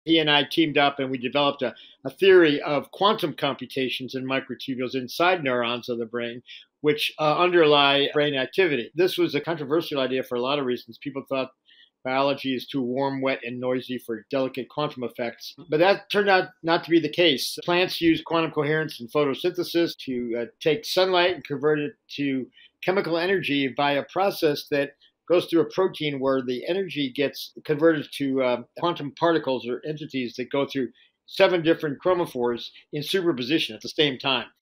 He and I teamed up and we developed a theory of quantum computations in microtubules inside neurons of the brain, which underlie brain activity. This was a controversial idea for a lot of reasons. People thought biology is too warm, wet, and noisy for delicate quantum effects. But that turned out not to be the case. Plants use quantum coherence in photosynthesis to take sunlight and convert it to chemical energy via a process that goes through a protein where the energy gets converted to quantum particles or entities that go through 7 different chromophores in superposition at the same time.